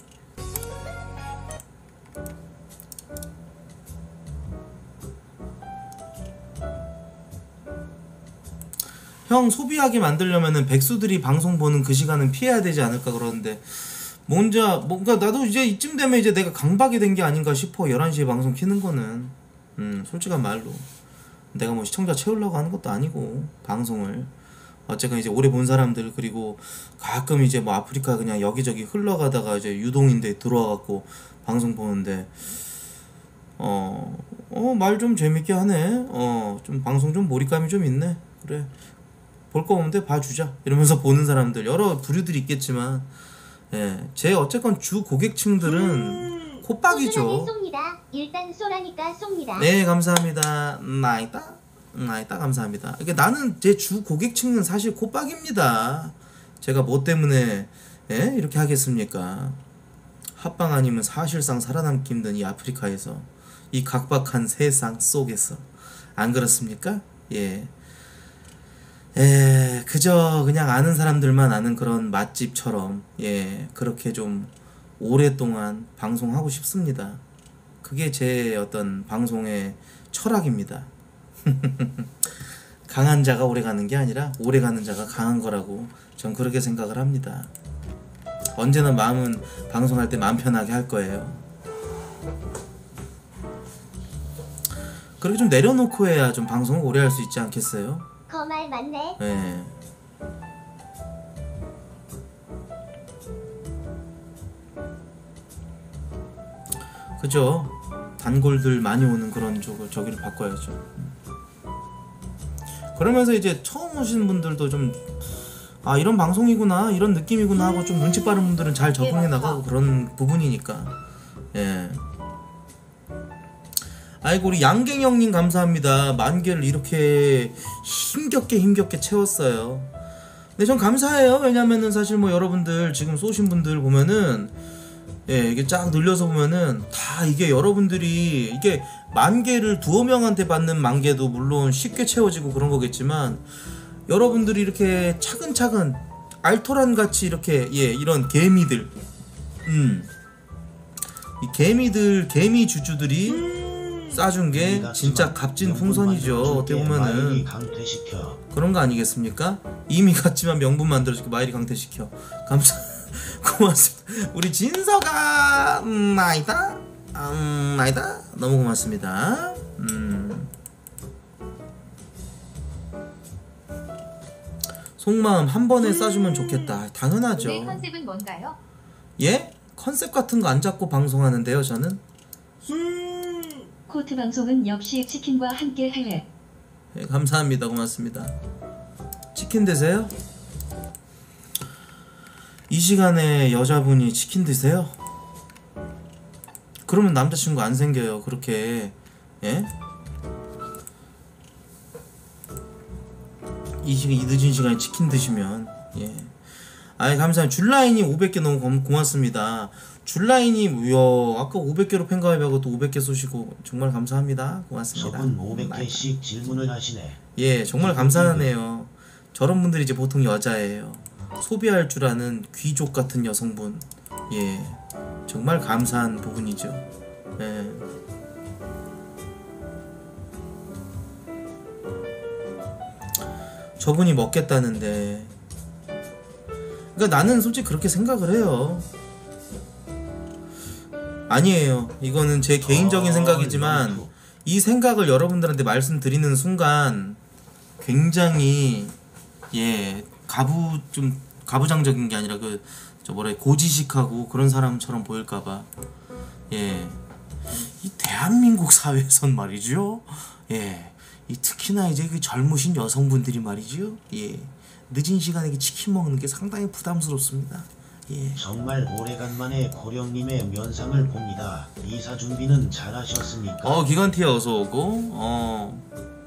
형 소비하게 만들려면은 백수들이 방송 보는 그 시간은 피해야 되지 않을까 그러는데 뭔가 뭔가 나도 이제 이쯤 되면 이제 내가 강박이 된 게 아닌가 싶어. 열한 시에 방송 키는 거는 음 솔직한 말로 내가 뭐 시청자 채우려고 하는 것도 아니고 방송을 어쨌건 이제 오래 본 사람들 그리고 가끔 이제 뭐 아프리카 그냥 여기저기 흘러가다가 이제 유동인데 들어와갖고 방송 보는데 어 어 말 좀 재밌게 하네. 어 좀 방송 좀 몰입감이 좀 있네. 그래 볼 거 없는데 봐주자 이러면서 보는 사람들 여러 부류들이 있겠지만 예, 제 어쨌건 주 고객층들은 음, 콧박이죠. 쏩니다. 일단 쏘라니까 쏩니다. 네 감사합니다. 나이다 나이다 감사합니다. 이게 나는 제 주 고객층은 사실 콧박입니다. 제가 뭐 때문에 예? 이렇게 하겠습니까? 합방 아니면 사실상 살아남기 힘든 이 아프리카에서 이 각박한 세상 속에서 안 그렇습니까? 예. 에 그저 그냥 아는 사람들만 아는 그런 맛집처럼 예 그렇게 좀 오랫동안 방송하고 싶습니다. 그게 제 어떤 방송의 철학입니다. 강한 자가 오래 가는 게 아니라 오래 가는 자가 강한 거라고 전 그렇게 생각을 합니다. 언제나 마음은 방송할 때 마음 편하게 할 거예요. 그렇게 좀 내려놓고 해야 좀 방송을 오래 할 수 있지 않겠어요? 거 말 맞네. 네. 그죠? 단골들 많이 오는 그런 쪽을 저기를 바꿔야죠. 그러면서 이제 처음 오신 분들도 좀 아 이런 방송이구나 이런 느낌이구나 하고 좀 눈치 빠른 분들은 잘 적응해 나가고 그런 부분이니까. 예. 아이고 우리 양갱형님 감사합니다. 만 개를 이렇게 힘겹게 힘겹게 채웠어요. 근데 전 감사해요. 왜냐면은 사실 뭐 여러분들 지금 쏘신 분들 보면은 예 이게 쫙 늘려서 보면은 다 이게 여러분들이 이게 만 개를 두어 명한테 받는 만 개도 물론 쉽게 채워지고 그런 거겠지만 여러분들이 이렇게 차근차근 알토란 같이 이렇게 예 이런 개미들 음 이 개미들 개미 주주들이 싸준 게 진짜 값진 풍선이죠. 어떻게 보면은 그런 거 아니겠습니까? 이미 갔지만 명분 만들어줄게. 마일이 강퇴시켜. 감사 고맙습니다. 우리 진서가 음 아니다 음 아니다 너무 고맙습니다. 음 속마음 한 번에 싸주면 좋겠다. 당연하죠. 오늘 컨셉은 뭔가요? 예? 컨셉 같은 거 안 잡고 방송하는데요 저는. 코트 방송은 역시 치킨과 함께 할래. 예, 감사합니다. 고맙습니다. 치킨 드세요? 이 시간에 여자분이 치킨 드세요? 그러면 남자친구 안 생겨요. 그렇게 예? 이 시간 이 늦은 시간에 치킨 드시면 예. 아이 감사합니다. 줄라인이 오백 개 너무 고, 고맙습니다. 줄라인이 우야 아까 오백 개로 팬가입하고 또 오백 개 쏘시고 정말 감사합니다. 고맙습니다. 저분 오백 개씩 질문을 하시네. 예 정말 감사하네요. 저런 분들이 이제 보통 여자예요. 소비할 줄 아는 귀족 같은 여성분. 예 정말 감사한 부분이죠. 예. 저분이 먹겠다는데 그러니까 나는 솔직히 그렇게 생각을 해요. 아니에요. 이거는 제 개인적인 어, 생각이지만 영투. 이 생각을 여러분들한테 말씀드리는 순간 굉장히 예 가부 좀 가부장적인 게 아니라 그 저 뭐래 고지식하고 그런 사람처럼 보일까봐 예 이 대한민국 사회에선 말이죠. 예 이 특히나 이제 그 젊으신 여성분들이 말이죠. 예 늦은 시간에 치킨 먹는 게 상당히 부담스럽습니다. 예. 정말 오래간만에 고령님의 면상을 봅니다. 이사 준비는 잘하셨습니까? 어 기간티에 어서 오고 어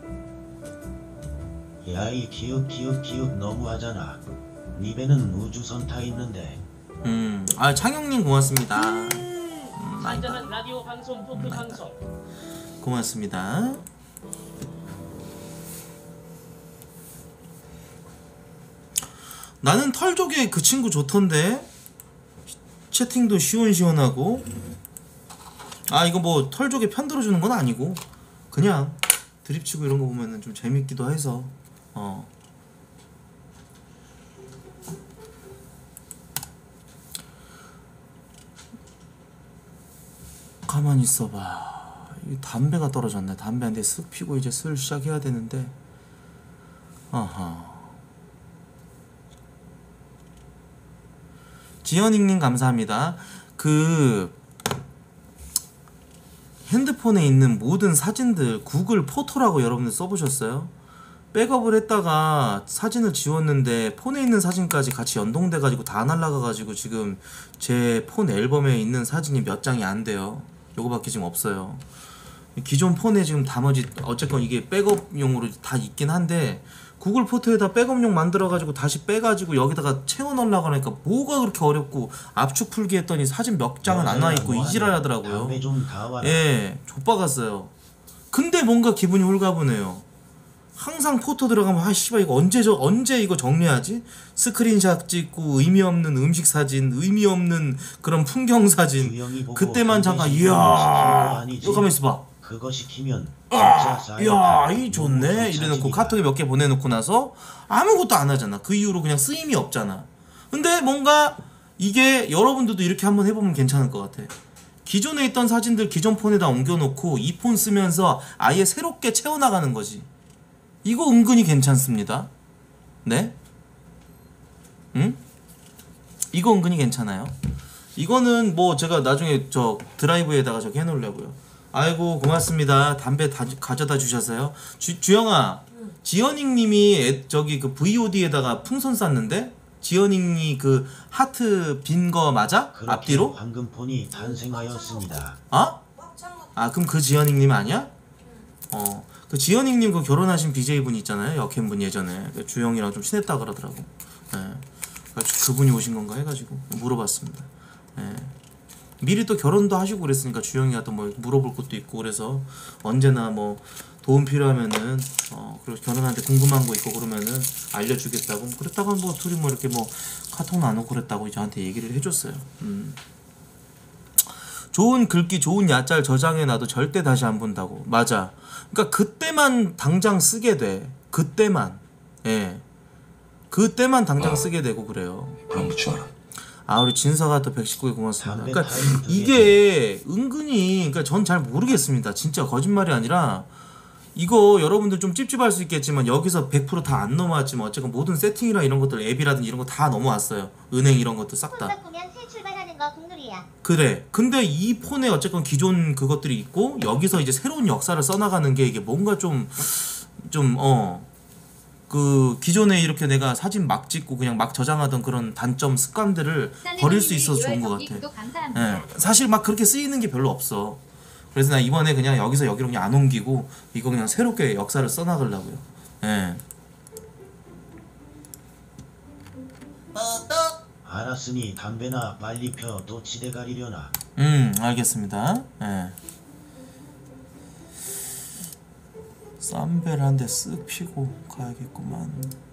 야이 기읍 기읍 기읍 너무하잖아. 니베는 우주선 타 있는데. 음, 아 창영님 고맙습니다. 음, 안전한 라디오 방송 토크 방송. 고맙습니다. 나는 털족의 그 친구 좋던데 채팅도 시원시원하고. 아 이거 뭐 털족에 편들어주는 건 아니고 그냥 드립치고 이런 거 보면은 좀 재밌기도 해서 어. 가만히 있어봐. 이 담배가 떨어졌네. 담배 한 대 쓱 피고 이제 슬 시작해야 되는데. 아하. 지연익님 감사합니다. 그 핸드폰에 있는 모든 사진들 구글 포토라고 여러분들 써보셨어요? 백업을 했다가 사진을 지웠는데 폰에 있는 사진까지 같이 연동돼가지고 다 날라가가지고 지금 제 폰 앨범에 있는 사진이 몇 장이 안 돼요. 요거밖에 지금 없어요. 기존 폰에 지금 나머지 어쨌건 이게 백업용으로 다 있긴 한데 구글 포토에다 백업용 만들어가지고 다시 빼가지고 여기다가 채워넣으려고 하니까 뭐가 그렇게 어렵고 압축 풀기 했더니 사진 몇 장은 안 와있고 이지랄 하더라고요. 담배 좀 다 와라. 예, 좆박았어요. 근데 뭔가 기분이 홀가분해요. 항상 포토 들어가면 아 씨발 이거 언제 저 언제 이거 정리하지? 스크린샷 찍고 의미 없는 음식 사진, 의미 없는 그런 풍경 사진. 주영이 보고 그때만 잠깐 담배 이야. 시키는 아니지. 이거 가만 있어봐. 그거 시키면 아, 진짜 야, 쌓여. 이 좋네. 너무 이래놓고 사진이다. 카톡에 몇 개 보내놓고 나서 아무것도 안 하잖아. 그 이후로 그냥 쓰임이 없잖아. 근데 뭔가 이게 여러분들도 이렇게 한번 해보면 괜찮을 것 같아. 기존에 있던 사진들 기존 폰에다 옮겨놓고 이 폰 쓰면서 아예 새롭게 채워나가는 거지. 이거 은근히 괜찮습니다. 네? 응? 이거 은근히 괜찮아요. 이거는 뭐 제가 나중에 저 드라이브에다가 저기 해놓으려고요. 아이고 고맙습니다. 담배 다 가져다 주셔서요. 주, 주영아, 응. 지연익님이 저기 그 브이오디에다가 풍선 쐈는데 지연익이 그 하트 빈 거 맞아? 그렇게 앞뒤로? 방금 폰이 탄생하였습니다. 어? 아 그럼 그 지연익님 아니야? 어. 그 지연익님 그 결혼하신 비제이분 있잖아요. 여캠분 예전에 그 주영이랑 좀 친했다 그러더라고. 예. 그래가지고 그분이 오신 건가 해가지고 물어봤습니다. 예. 미리 또 결혼도 하시고 그랬으니까 주영이가 또 뭐 물어볼 것도 있고 그래서 언제나 뭐 도움 필요하면은 어 그리고 결혼하는데 궁금한 거 있고 그러면은 알려주겠다고 그랬다가 뭐 둘이 뭐 이렇게 뭐 카톡 나누고 그랬다고 저한테 얘기를 해줬어요. 음. 좋은 글귀 좋은 야짤 저장해놔도 절대 다시 안 본다고. 맞아. 그러니까 그때만 당장 쓰게 돼. 그때만. 예. 그때만 당장 쓰게 되고 그래요. 그런 거 좋아. 아 우리 진서가 또 백십구 개 고맙습니다. 그러니까 이게 은근히 그러니까 전 잘 모르겠습니다. 진짜 거짓말이 아니라 이거 여러분들 좀 찝찝할 수 있겠지만 여기서 백 퍼센트 다 안 넘어왔지만 어쨌건 모든 세팅이랑 이런 것들 앱이라든지 이런 거 다 넘어왔어요. 은행 이런 것도 싹 다. 폰 바꾸면 새 출발하는 거 국룰이야. 그래. 근데 이 폰에 어쨌건 기존 그것들이 있고 여기서 이제 새로운 역사를 써나가는 게 이게 뭔가 좀 좀 어 그 기존에 이렇게 내가 사진 막 찍고 그냥 막 저장하던 그런 단점 습관들을 버릴 수 있어서 좋은 것 같아. 예. 사실 막 그렇게 쓰이는 게 별로 없어. 그래서 나 이번에 그냥 여기서 여기로 그냥 안 옮기고 이거 그냥 새롭게 역사를 써나가려고요. 예. 알았으니 담배나 빨리 펴. 또 치대 가리려나. 음 알겠습니다. 예. 쌈배를 한 대 쓱 피고 가야겠구만.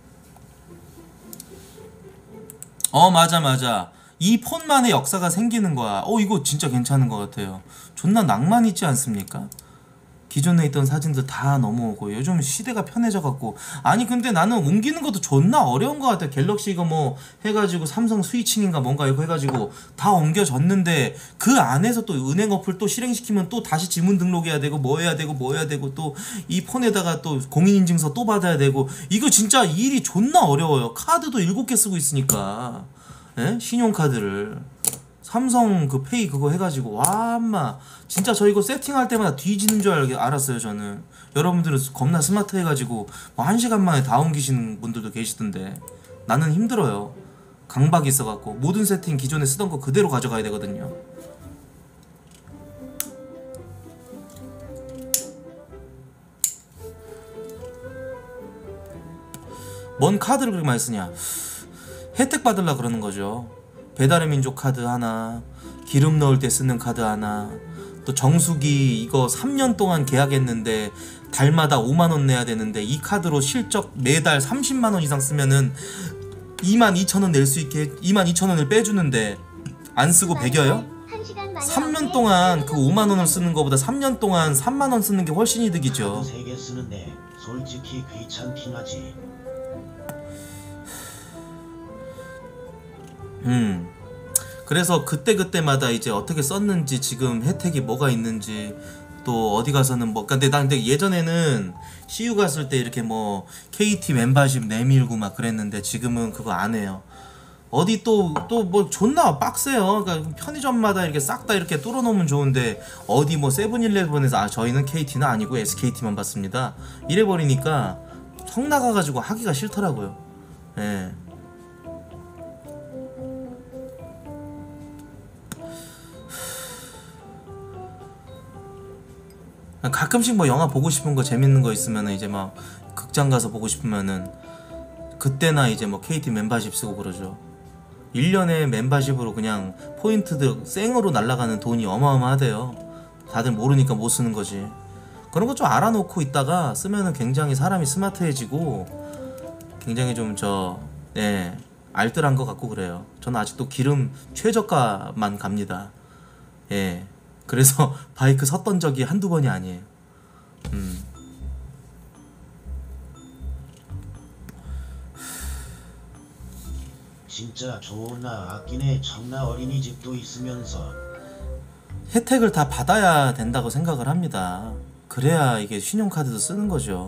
어 맞아 맞아. 이 폰만의 역사가 생기는 거야. 어 이거 진짜 괜찮은 것 같아요. 존나 낭만 있지 않습니까? 기존에 있던 사진들 다 넘어오고 요즘 시대가 편해져갖고 아니 근데 나는 옮기는 것도 존나 어려운 것 같아. 갤럭시 이거 뭐 해가지고 삼성 스위칭인가 뭔가 이거 해가지고 다 옮겨졌는데 그 안에서 또 은행 어플 또 실행시키면 또 다시 지문 등록해야 되고 뭐 해야 되고 뭐 해야 되고 또 이 폰에다가 또 공인인증서 또 받아야 되고 이거 진짜 일이 존나 어려워요. 카드도 일곱 개 쓰고 있으니까. 예? 신용카드를 삼성 그 페이 그거 해가지고 와 엄마 진짜 저 이거 세팅할 때마다 뒤지는 줄 알, 알았어요. 저는 여러분들은 겁나 스마트 해가지고 뭐 한 시간 만에 다 옮기시는 분들도 계시던데 나는 힘들어요. 강박이 있어갖고 모든 세팅 기존에 쓰던 거 그대로 가져가야 되거든요. 뭔 카드를 그렇게 많이 쓰냐. 혜택 받으려 그러는 거죠. 배달의 민족 카드 하나, 기름 넣을 때 쓰는 카드 하나, 또 정수기 이거 삼 년 동안 계약했는데 달마다 오만 원 내야 되는데 이 카드로 실적 매달 삼십만 원 이상 쓰면은 이만 이천 원 낼 수 있게 이만 이천 원을 빼주는데 안 쓰고 배겨요? 삼 년 동안 그 오만 원을 쓰는 거보다 삼 년 동안 삼만 원 쓰는 게 훨씬 이득이죠. 세 개 쓰는데 솔직히 귀찮긴 하지. 음 그래서 그때그때마다 이제 어떻게 썼는지 지금 혜택이 뭐가 있는지 또 어디 가서는 뭐 근데 난 근데 예전에는 씨유 갔을 때 이렇게 뭐 케이티 멤버십 내밀고 막 그랬는데 지금은 그거 안 해요. 어디 또 또 뭐 존나 빡세요. 그러니까 편의점마다 이렇게 싹 다 이렇게 뚫어놓으면 좋은데 어디 뭐 세븐일레븐에서 아 저희는 케이티는 아니고 에스케이티만 받습니다 이래버리니까 성 나가가지고 하기가 싫더라고요. 예. 가끔씩 뭐 영화 보고 싶은 거 재밌는 거 있으면은 이제 막 극장 가서 보고 싶으면은 그때나 이제 뭐 케이티 멤버십 쓰고 그러죠. 일 년에 멤버십으로 그냥 포인트들 생으로 날아가는 돈이 어마어마하대요. 다들 모르니까 못 쓰는 거지. 그런 거 좀 알아놓고 있다가 쓰면은 굉장히 사람이 스마트해지고 굉장히 좀 저 예, 알뜰한 것 같고 그래요. 저는 아직도 기름 최저가만 갑니다. 예. 그래서 바이크 섰던 적이 한두 번이 아니에요. 음. 진짜 좋으나 아끼네. 청라 어린이집도 있으면서. 혜택을 다 받아야 된다고 생각을 합니다. 그래야 이게 신용카드도 쓰는 거죠.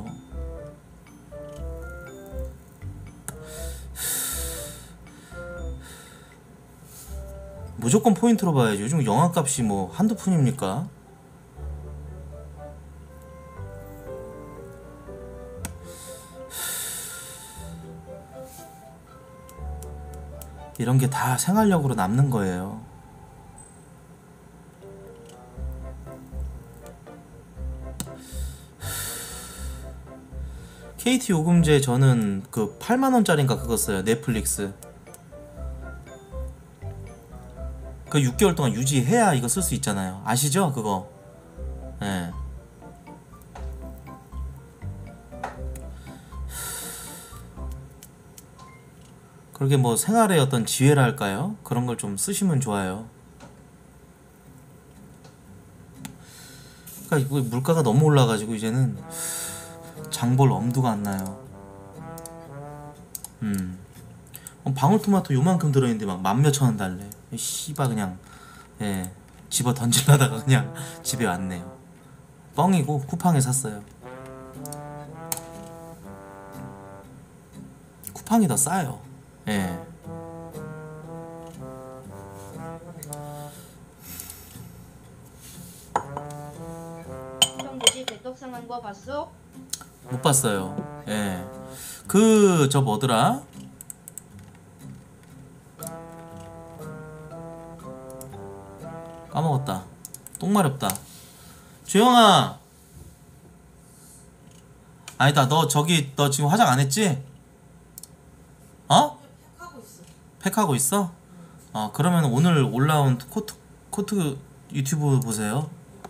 무조건 포인트로 봐야지. 요즘 영화값이 뭐 한두 푼입니까? 이런 게 다 생활력으로 남는 거예요. 케이티 요금제 저는 그 팔만 원짜리인가 그거 써요. 넷플릭스. 그 육 개월 동안 유지해야 이거 쓸 수 있잖아요. 아시죠? 그거. 예. 네. 그러게 뭐 생활의 어떤 지혜랄까요? 그런 걸 좀 쓰시면 좋아요. 그러니까 이거 물가가 너무 올라가지고 이제는 장볼 엄두가 안 나요. 음. 방울토마토 요만큼 들어있는데 막 만 몇천 원 달래. 씨바 그냥 예 집어 던질라다가 그냥 집에 왔네요. 뻥이고 쿠팡에 샀어요. 쿠팡이 더 싸요. 예. 형도시 대떡 상한 거 봤어? 못 봤어요. 예. 그 저 뭐더라? 까먹었다. 똥마렵다. 주영아. 아니다. 너 저기 너 지금 화장 안 했지? 어? 팩하고 있어. 팩하고 있어? 어 그러면 오늘 올라온 코트 코트 유튜브 보세요.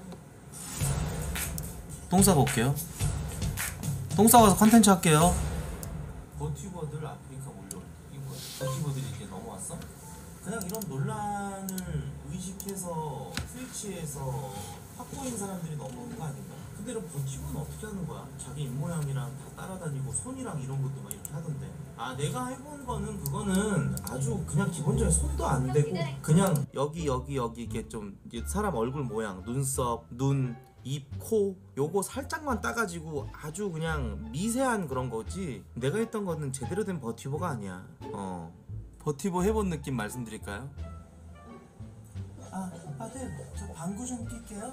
똥 싸고 올게요. 똥 싸고 와서 컨텐츠 할게요. 버튜버들 아프리카 올려. 이거 버튜버들이 이제 넘어왔어? 그냥 이런 논란을 의식해서 트위치에서 확보인 사람들이 넘어온 거 아닌가? 근데 이런 버튜버는 어떻게 하는 거야? 자기 입모양이랑 다 따라다니고 손이랑 이런 것도 막 이렇게 하던데. 아 내가 해본 거는 그거는 아주 그냥 기본적인 손도 안 대고 그냥 여기 여기 여기 이게 좀 이제 사람 얼굴 모양, 눈썹, 눈, 입, 코 요거 살짝만 따가지고 아주 그냥 미세한 그런 거지. 내가 했던 거는 제대로 된 버튜버가 아니야. 어 버튜버 해본 느낌 말씀드릴까요? 아 오빠들 저 방구 좀 낄게요.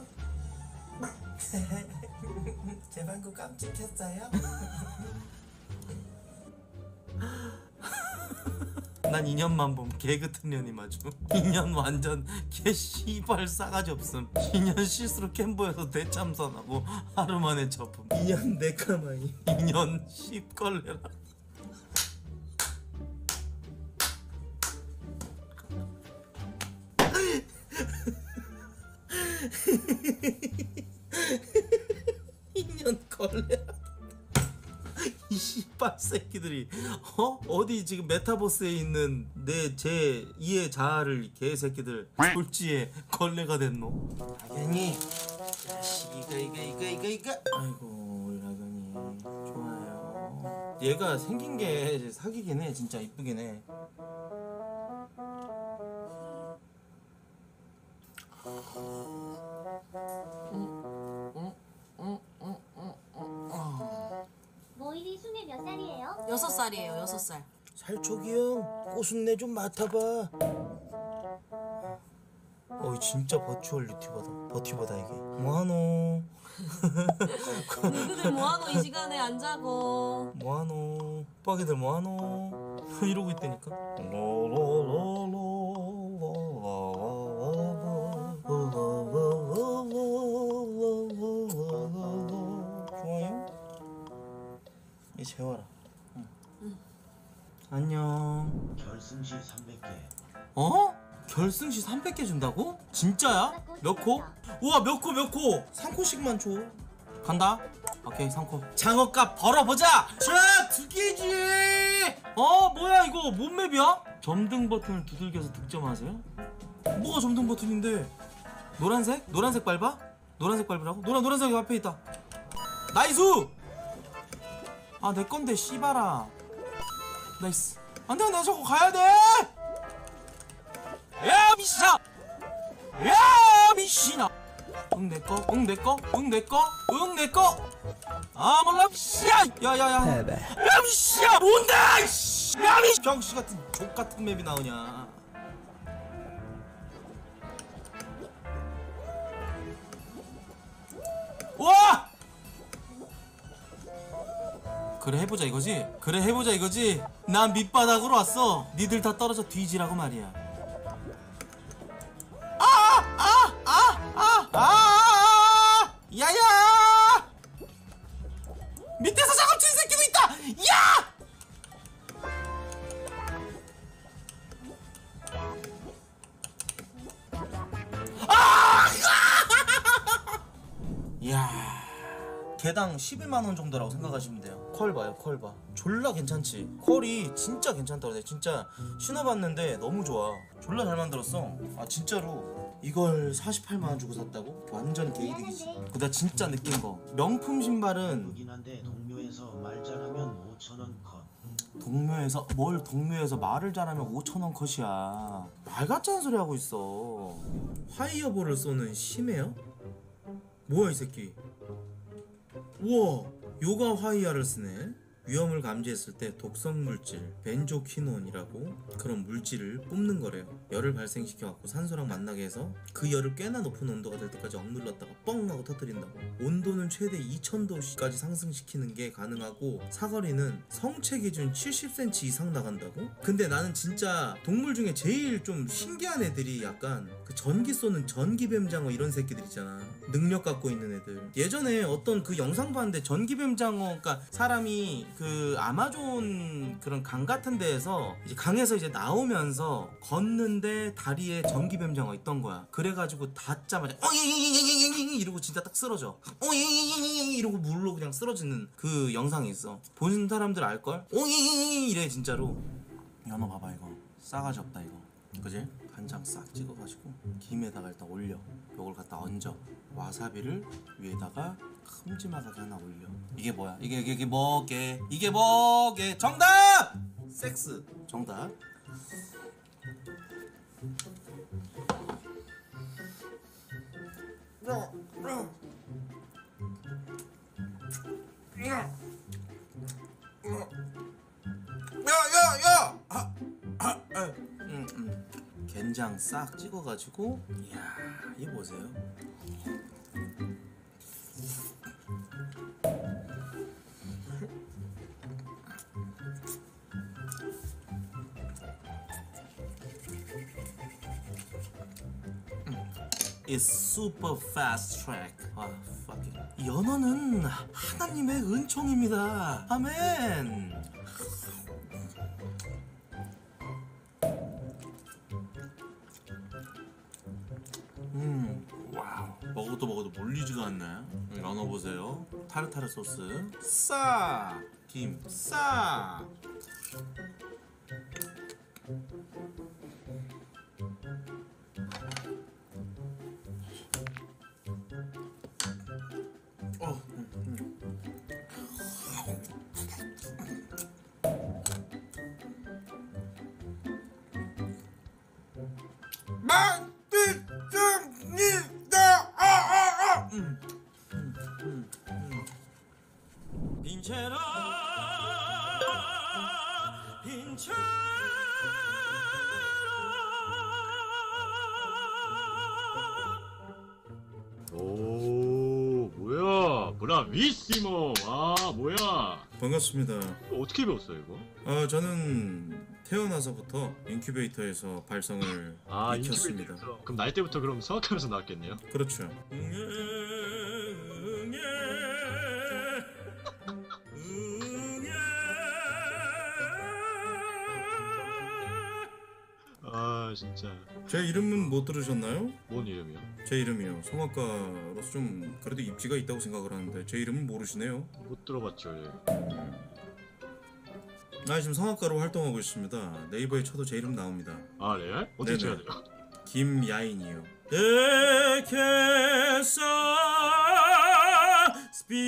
제 방구 깜찍했어요? 난 이 년만 봄 개그튼 년이 아주 이 년 완전 개 씨발 싸가지 없음. 이 년 실수로 캠보에서 대참선하고 하루 만에 접음. 이 년 네카마이 이 년 씹걸레라. 이 년 걸레라. 이 씨발 새끼들이 어? 어디 지금 메타버스에 있는 내 제 이의 자아를 개새끼들 졸지에 걸레가 됐노. 라견이 이거 이거 이거 이거 이거 아이고 우리 라견이 좋아요. 얘가 생긴 게 사기긴 해. 진짜 이쁘긴 해. 모일이 순애 몇 살이에요? 여섯 살이에요. 여섯 살. 살초기 형 꽃순내 좀 맡아봐. 어이 진짜 버추얼 유튜버다. 버튜버다 이게. 뭐하노? 누구들 뭐하노 이 시간에 안 자고. 뭐하노? 오빠기들 뭐하노? 이러고 있다니까. 좋아요? 이 재워라. 응. 응. 안녕. 결승시 삼백 개. 어? 결승시 삼백 개 준다고? 진짜야? 몇 코? 우와 몇 코 몇 코? 삼 코씩만 줘. 간다. 오케이 삼 코. 장어값 벌어보자. 자 두 개지. 어 뭐야 이거 뭔 맵이야? 점등 버튼을 두들겨서 득점하세요? 뭐가 점등 버튼인데? 노란색? 노란색 밟아? 노란색 밟으라고? 노란 노란색 앞에 있다. 나이스. 아 내 건데 씨발아. 나이스. 안돼 나 저거 가야 돼. 야 미친아. 야 미친아. 응 내꺼 응 내꺼 응 내꺼 응 내꺼. 아 몰라 씨야. 야야야. 야 미친아 뭔다. 야 미. 병씨 같은 족 같은 맵이 나오냐. 와! 그래 해보자 이거지? 그래 해보자 이거지? 난 밑바닥으로 왔어. 니들 다 떨어져 뒤지라고 말이야. 아! 아! 아! 아! 아! 야야! 밑에서 작업 치는 새끼도 있다! 야! 아! 이야 개당 십이만 원 정도라고 생각하시면 돼요. 퀄 봐요 퀄 봐. 졸라 괜찮지. 퀄이 진짜 괜찮다고 해. 진짜 신어봤는데 너무 좋아. 졸라 잘 만들었어. 아 진짜로 이걸 사십팔만 원 주고 샀다고? 완전 개이득이지. 그다 진짜 느낀 거 명품 신발은 그긴 한데 동묘에서 말 잘하면 오천 원 컷. 동묘에서 뭘 동묘에서 말을 잘하면 오천 원 컷이야. 말 같지 않은 소리 하고 있어. 화이어볼을 쏘는 심해요? 뭐야 이 새끼. 우와 요가 화이야를 쓰네. 위험을 감지했을 때 독성 물질 벤조퀴논이라고 그런 물질을 뿜는 거래요. 열을 발생시켜갖고 산소랑 만나게 해서 그 열을 꽤나 높은 온도가 될 때까지 억눌렀다가 뻥 하고 터뜨린다고. 온도는 최대 이천 도까지 상승시키는 게 가능하고 사거리는 성체 기준 칠십 센티미터 이상 나간다고? 근데 나는 진짜 동물 중에 제일 좀 신기한 애들이 약간 그 전기 쏘는 전기뱀장어 이런 새끼들 있잖아. 능력 갖고 있는 애들. 예전에 어떤 그 영상 봤는데 전기뱀장어 그러니까 사람이 그 아마존 그런 강 같은 데에서 이제 강에서 이제 나오면서 걷는데 다리에 전기뱀장어 있던 거야. 그래가지고 닿자마자 어잉잉잉잉잉 이러고 진짜 딱 쓰러져. 어잉잉잉잉 이러고 물로 그냥 쓰러지는 그 영상이 있어. 보는 사람들 알걸? 어잉잉잉 이래 진짜로. 연어 봐봐 이거 싸가지 없다 이거. 그지? 간장 싹 찍어가지고 김에다가 일단 올려. 요걸 갖다 얹어. 와사비를 위에다가 큼지막하게 하나 올려. 이게 뭐야? 이게 이게, 이게 뭐게? 이게 뭐게? 정답! 섹스. 정답. 야야야! 아, 아, 아. 음, 음. 된장 싹 찍어가지고 이야 이 보세요. It's super fast track. 아, fuck it. 연어는 하나님의 은총입니다. 아멘. 음, 와우. 먹어도 먹어도 몰리지가 않네. 연어 보세요. 타르타르 소스 싸, 김 싸. 어, 음, 음. 만들습니다. 아아아. 음, 음, 음, 음. 빈체라, 빈체라. 오 뭐야 브라비시모. 아 뭐야 반갑습니다. 어떻게 배웠어요 이거? 아 저는 태어나서부터 인큐베이터에서 발성을 아 익혔습니다. 인큐베이터에서. 그럼 날 때부터 그럼 성악하면서 나왔겠네요. 그렇죠. 아 진짜. 제 이름은 못 들으셨나요? 뭔 이름이요? 제 이름이요. 성악가로서 좀 그래도 입지가 있다고 생각을 하는데 제 이름은 모르시네요. 못 들어봤죠. 예. 나 지금 성악가로 활동하고 있습니다. 네이버에 쳐도 제 이름 나옵니다. 아 네? 어떻게 네네. 쳐야 돼요? 김야인이요. 에케사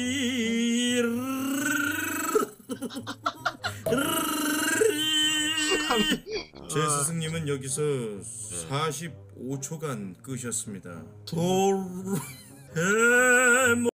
스피르 제 스승님은 여기서 사십오 초간 끄셨습니다. 돌